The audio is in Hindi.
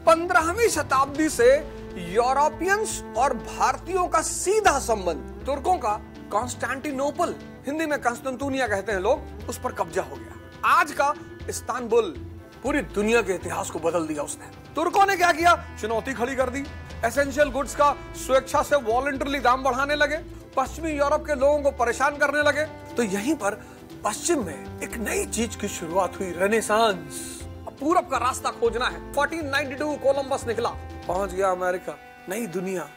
15वीं शताब्दी से यूरोपियंस और भारतीयों का सीधा संबंध, तुर्कों का कॉन्स्टेंटिनोपल, हिंदी में कंस्तंतुनिया कहते हैं लोग, उस पर कब्जा हो गया। आज का इस्तांबुल पूरी दुनिया के इतिहास को बदल दिया उसने। तुर्कों ने क्या किया? चुनौती खड़ी कर दी। एसेंशियल गुड्स का स्वेच्छा से वॉलंटरली दाम बढ़ाने लगे, पश्चिमी यूरोप के लोगों को परेशान करने लगे। तो यहीं पर पश्चिम में एक नई चीज की शुरुआत हुई, रेनेसांस। अब पूरब का रास्ता खोजना है। 1492 कोलंबस निकला, पहुंच गया अमेरिका। नई दुनिया,